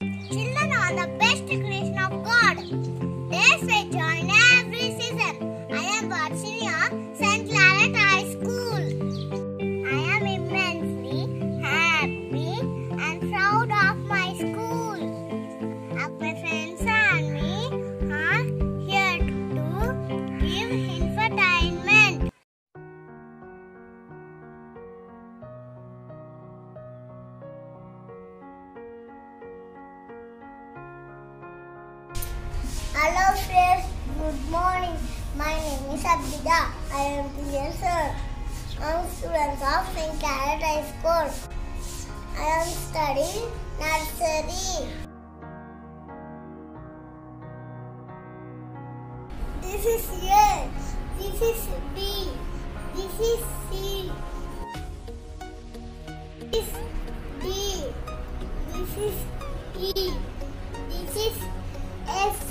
Children are the best creation of God. They say joy in every season. I am Varshini of St. Claret High School. I am immensely happy and proud of my school. My friends and me are here to give infotainment. Hello friends, good morning. My name is Abhida. I am 3 years old. I am student of St. Claret High School. I am studying nursery. This is A, this is B, this is C, this is D, this is E, this is F,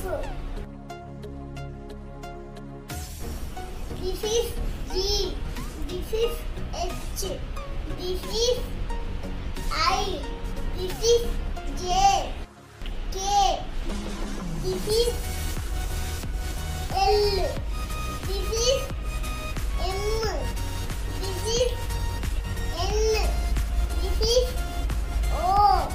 this is G, this is H, this is I, this is J, K, this is L, this is M, this is N, this is O,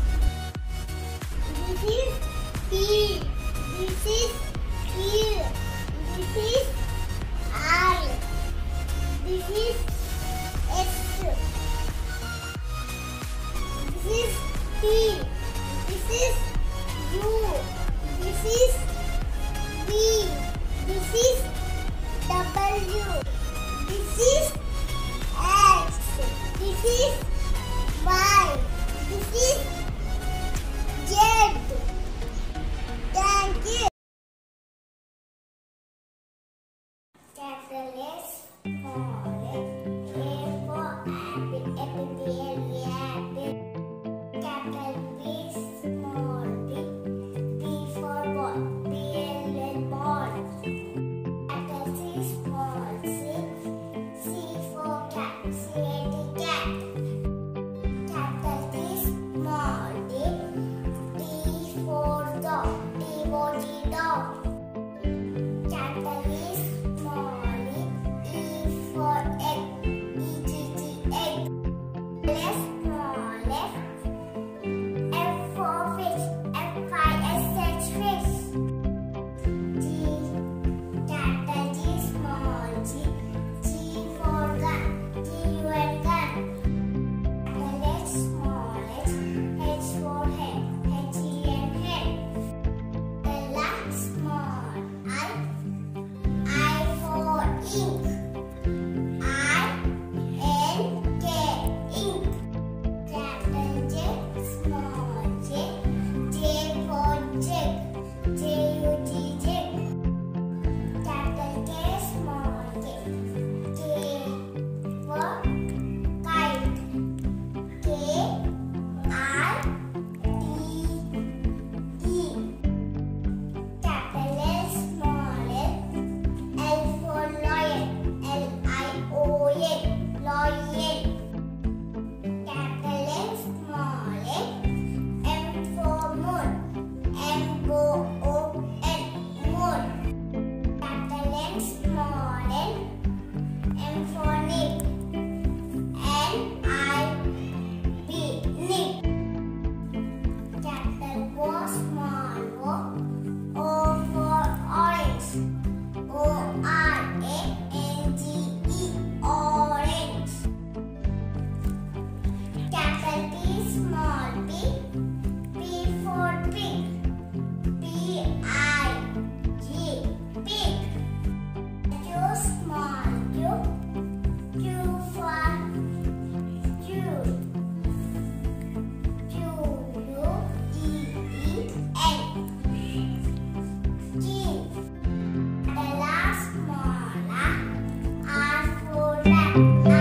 this is P, this is Q, this is R, this is S, this is T, this is U, this is V, this is W, this is X, this is Y, this is Z. Thank you. Capital S, small s, A for apple, apple. Capital B, small b, B for ball, ball. Capital C, small c, C for cat, cat. Capital D, small d, D for dog, dog. Capital E, small E for egg, egg. S, small f, F for fish, F-I-S-H, fish. G, capital G, small g, G for gun, G-U-N, gun. Capital H, small h, for head, H-E-N, head. Capital small I for ink, I-N-K, ink. Capital J, small j, J for jig, J-U-G, jig. Capital K, small k, K for kite, K-I-T-E. Capital L, small l, L for lion, L-I-O-N, lion. Capital M, small m, M for moon, M-O-O-N, moon. Capital N, small n, M for nip, N-I-B, nip. Capital O, small o, O for orange, O-R-A-N-G-E, orange. Capital P, small p, P for pig, P-I-G, pig. Q, small q, Q for Q, Q-U-E-E-N, King. The last small R for rat.